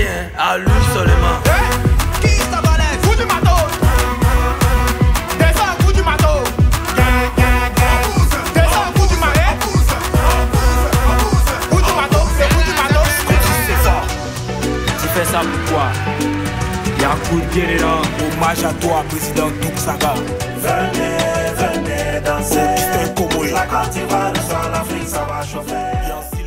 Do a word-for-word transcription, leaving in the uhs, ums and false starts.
rien, à lui seulement. Hey, qui ça balèze? Coup du matos. Descends, coup du matos. Descends, coup du marais. Coup du matos, c'est coup du matos. C'est fort. Tu fais ça pourquoi? Y'a un coup de pied dedans. Hommage à toi, président Touk Saga. Venez, venez danser. Oh, La Côte d'Ivoire, le soir, l'Afrique, ça va chauffer.